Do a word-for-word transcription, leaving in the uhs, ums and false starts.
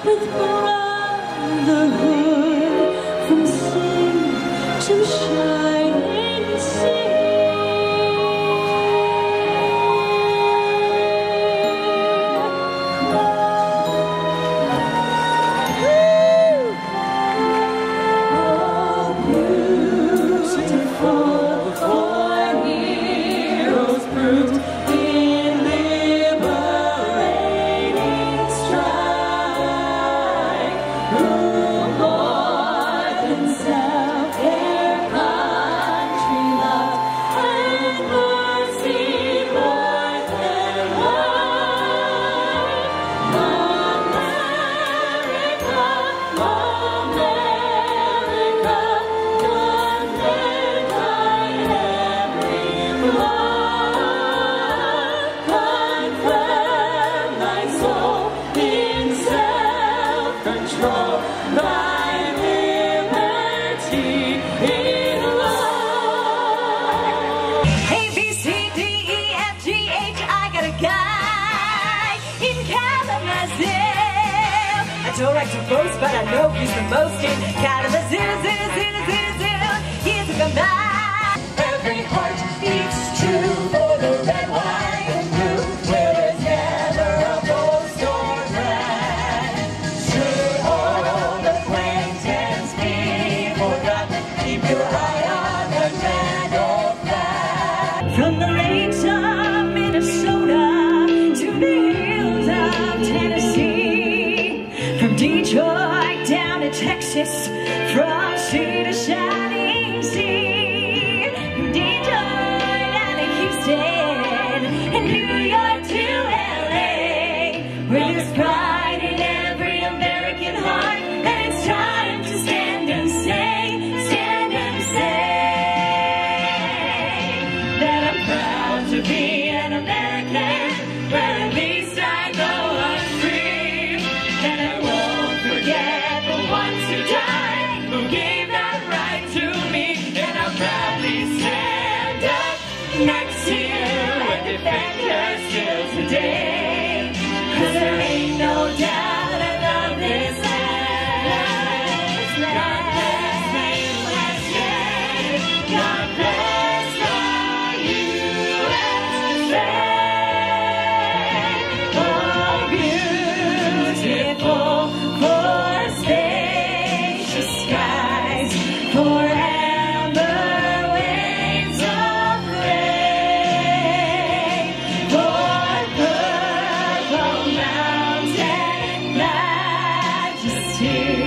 with brotherhood from sea to shining sea. I don't like to boast, but I know he's the most in Kalamazoo, zoo, zoo, zoo, zoo. He's a man. Every heart beats true for the red, white, and blue, where there's never a boast or brag. Should old acquaintance be forgotten, keep your eye on the red old flag. From the lakes of Minnesota to the hills of Tennessee, from Detroit down to Texas, from sea to shining sea, from Detroit down to Houston, and New York to L A, where there's pride in every American heart, and it's time to stand and say, stand and say that I'm proud to be an American, where at least I know I'm free, and I won't forget the ones who died, who gave that right to me, and I'll proudly stand up next to you and defend your skills today, 'cause there ain't no doubt I love this land. God bless the U S A. God bless the U S A. Oh, beautiful, for spacious skies, for amber waves of rain, for purple mountain majesty.